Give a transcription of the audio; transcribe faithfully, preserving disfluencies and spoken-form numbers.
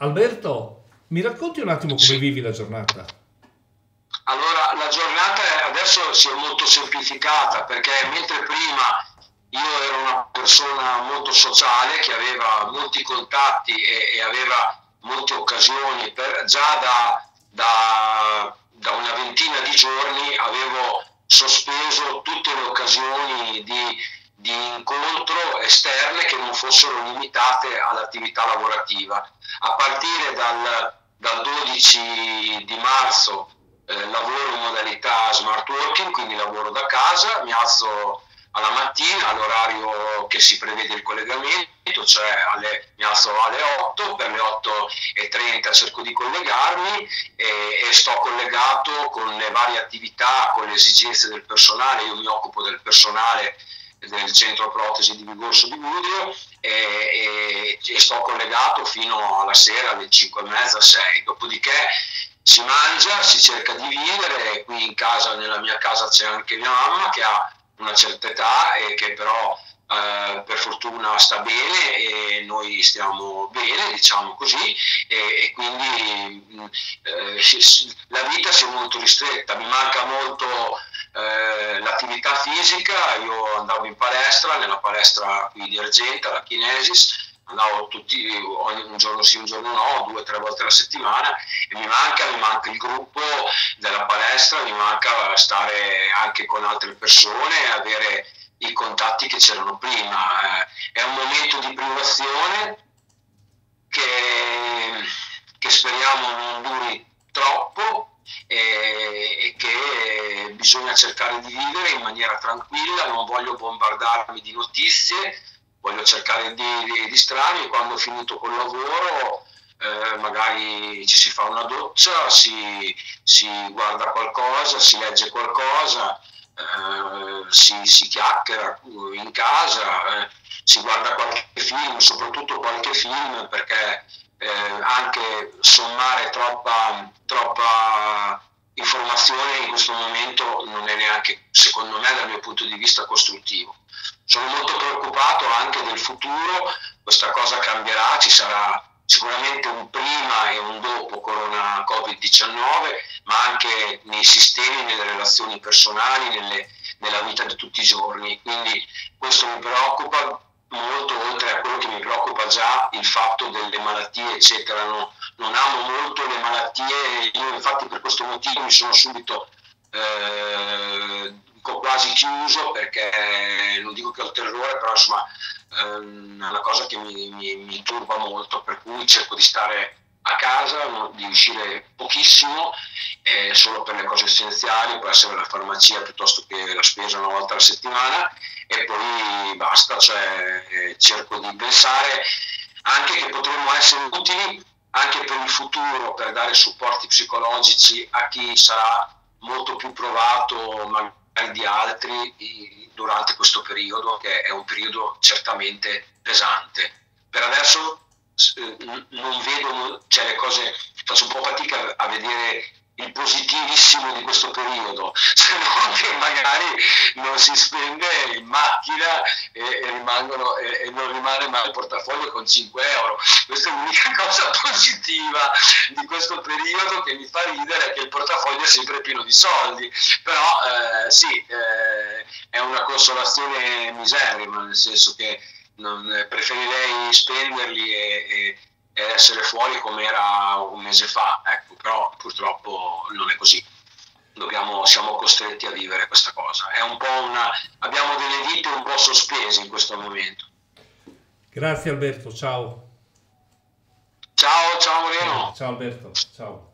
Alberto, mi racconti un attimo come Sì. vivi la giornata? Allora, la giornata è- adesso si è molto semplificata perché mentre prima io ero una persona molto sociale che aveva molti contatti e, e aveva molte occasioni, per- già da, da- da una ventina di giorni avevo sospeso tutte le occasioni di, di incontro esterne che non fossero limitate all'attività lavorativa. A partire dal, dal dodici di marzo eh, lavoro in modalità smart working, quindi lavoro da casa, mi alzo alla mattina all'orario che si prevede il collegamento, cioè alle, mi alzo alle otto, per le otto e trenta cerco di collegarmi e, e sto collegato con le varie attività, con le esigenze del personale. Io mi occupo del personale del centro protesi di Vigorso di Budrio e, e, e sto collegato fino alla sera alle cinque e mezza, sei, dopodiché si mangia, si cerca di vivere. Qui in casa, nella mia casa, c'è anche mia mamma che ha una certa età e che però eh, per fortuna sta bene e noi stiamo bene, diciamo così, e, e quindi mh, eh, la vita si è molto ristretta. Mi manca molto eh, l'attività fisica. Io andavo in palestra, nella palestra qui di Argenta, la Kinesis, andavo tutti, un giorno sì, un giorno no, due o tre volte alla settimana, e mi manca, mi manca il gruppo della palestra, mi manca stare anche con altre persone, avere i contatti che c'erano prima. Eh, è un momento di privazione che, che speriamo non duri troppo e, e che bisogna cercare di vivere in maniera tranquilla. Non voglio bombardarmi di notizie, voglio cercare di, di distrarmi. Quando ho finito col lavoro eh, magari ci si fa una doccia, si, si guarda qualcosa, si legge qualcosa, eh, si, si chiacchiera in casa, eh, si guarda qualche film, soprattutto qualche film, perché eh, anche sommare troppa, troppa informazione in questo momento non è neanche, secondo me, dal mio punto di vista, costruttivo. Sono molto preoccupato anche del futuro. Questa cosa cambierà, ci sarà sicuramente un prima e un dopo Corona Covid diciannove, ma anche nei sistemi, nelle relazioni personali, nelle, nella vita di tutti i giorni. Quindi questo mi preoccupa molto, oltre a quello che mi preoccupa già, il fatto delle malattie, eccetera. No, non amo molto le malattie, io infatti per questo motivo mi sono subito eh, quasi chiuso, perché non dico che ho terrore, però insomma ehm, è una cosa che mi, mi, mi turba molto, per cui cerco di stare a casa, no, di uscire pochissimo, eh, solo per le cose essenziali, può essere la farmacia piuttosto che la spesa una volta alla settimana, e poi basta. Cioè, eh, cerco di pensare anche che potremmo essere utili anche per il futuro, per dare supporti psicologici a chi sarà molto più provato magari di altri durante questo periodo, che è un periodo certamente pesante. Per adesso eh, non vedo, cioè le cose, faccio un po' fatica a vedere il positivissimo di questo periodo, se no che magari non si spende in macchina e, e, rimangono, e, e non rimane mai il portafoglio con cinque euro. Questa è l'unica cosa positiva di questo periodo, che mi fa ridere, che il portafoglio è sempre pieno di soldi. Però eh, sì, eh, è una consolazione miserrima, nel senso che non, preferirei spenderli e, e e essere fuori come era un mese fa, ecco. Però purtroppo non è così. Dobbiamo, siamo costretti a vivere questa cosa. È un po' una, abbiamo delle vite un po' sospese in questo momento. Grazie Alberto, ciao. Ciao, ciao Ciao, Moreno. ciao Alberto, ciao.